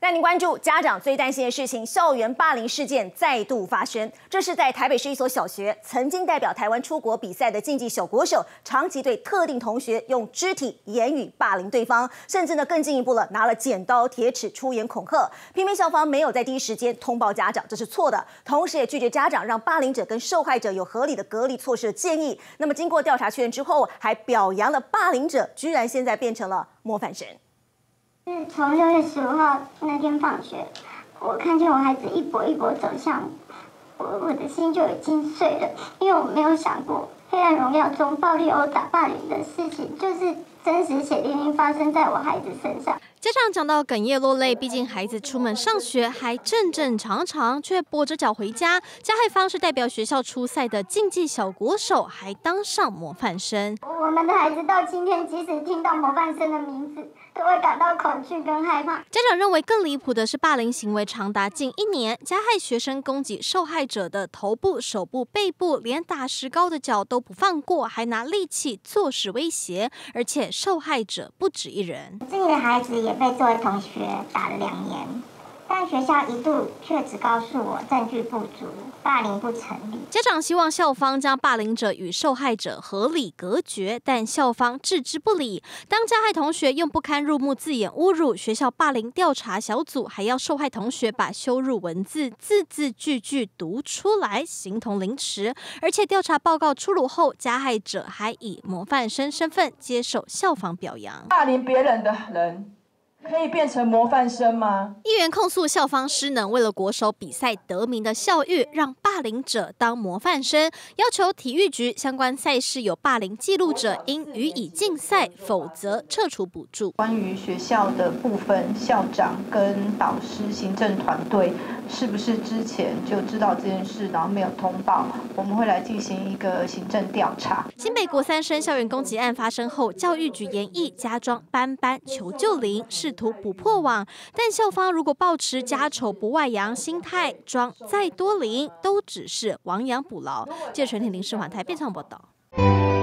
带您关注家长最担心的事情：校园霸凌事件再度发生。这是在台北市一所小学，曾经代表台湾出国比赛的竞技小国手，长期对特定同学用肢体、言语霸凌对方，甚至更进一步了，拿了剪刀、铁尺出言恐吓。偏偏校方没有在第一时间通报家长，这是错的。同时也拒绝家长让霸凌者跟受害者有合理的隔离措施的建议。那么经过调查确认之后，还表扬了霸凌者，居然现在变成了模范生。 是从6月15号那天放学，我看见我孩子一跛一跛走向我的心就已经碎了，因为我没有想过《黑暗荣耀》中暴力殴打霸凌的事情，就是真实血淋淋发生在我孩子身上。 家长讲到哽咽落泪，毕竟孩子出门上学还正正常常，却跛着脚回家。加害方是代表学校出赛的竞技小国手，还当上模范生。 我们的孩子到今天，即使听到模范生的名字，都会感到恐惧跟害怕。 家长认为更离谱的是，霸凌行为长达近1年，加害学生攻击受害者的头部、手部、背部，连打石膏的脚都不放过，还拿利器作势威胁，而且受害者不止1人。 自己的孩子也被作为同学打了2年，但学校一度却只告诉我证据不足，霸凌不成立。 家长希望校方将霸凌者与受害者合理隔绝，但校方置之不理。当加害同学用不堪入目字眼侮辱，学校霸凌调查小组还要受害同学把羞辱文字字字句句读出来，形同凌迟。而且调查报告出炉后，加害者还以模范生身份接受校方表扬。 霸凌别人的人 可以变成模范生吗？ 议员控诉校方失能，为了国手比赛得名的校誉，让霸凌者当模范生，要求体育局相关赛事有霸凌记录者应予以禁赛，否则撤除补助。 关于学校的部分，校长跟导师、行政团队是不是之前就知道这件事，然后没有通报？我们会来进行一个行政调查。 新北国3生校园攻击案发生后，教育局研议加装班班求救铃，试图捕破网，但校方如果抱持家丑不外扬心态，装再多铃都只是亡羊补牢。记者陈婷林世环台变唱报道。